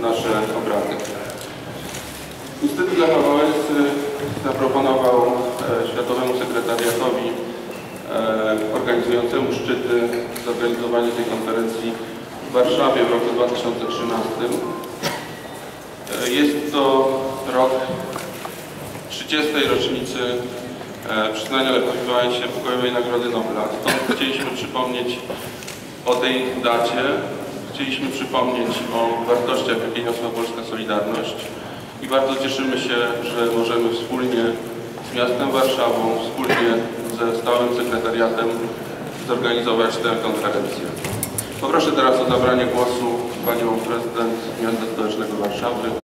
nasze obrady. Instytut Lecha Wałęsy zaproponował Światowemu Sekretariatowi organizującemu szczyty zorganizowanie tej konferencji w Warszawie w roku 2013. Jest to rok 30. rocznicy przyznania Lechowi Wałęsie Pokojowej Nagrody Nobla. Stąd chcieliśmy przypomnieć o tej dacie, chcieliśmy przypomnieć o wartościach, jakie niosła polska Solidarność i bardzo cieszymy się, że możemy wspólnie z miastem Warszawą, wspólnie ze Stałym Sekretariatem zorganizować tę konferencję. Poproszę teraz o zabranie głosu panią prezydent Miasta Stołecznego Warszawy.